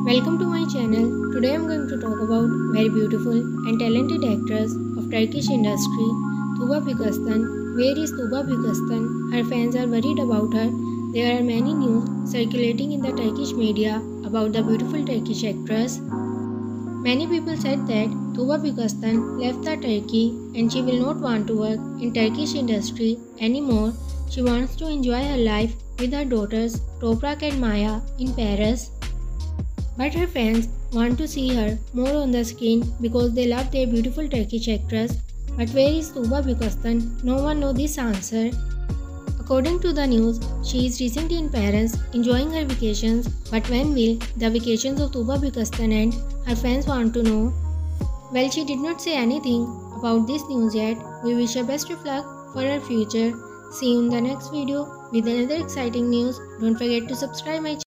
Welcome to my channel. Today I am going to talk about very beautiful and talented actress of Turkish industry, Tuba Büyükaslan. Where is Tuba Büyükaslan? Her fans are worried about her. There are many news circulating in the Turkish media about the beautiful Turkish actress. Many people said that Tuba Büyükaslan left the Turkey and she will not want to work in Turkish industry anymore. She wants to enjoy her life with her daughters Toprak and Maya in Paris. But her fans want to see her more on the screen because they love their beautiful Turkish actress. But where is Tuba Büyükaslan? No one knows this answer. According to the news, she is recently in Paris enjoying her vacations. But when will the vacations of Tuba Büyükaslan end? Her fans want to know. Well, she did not say anything about this news yet. We wish her best of luck for her future. See you in the next video with another exciting news. Don't forget to subscribe my channel.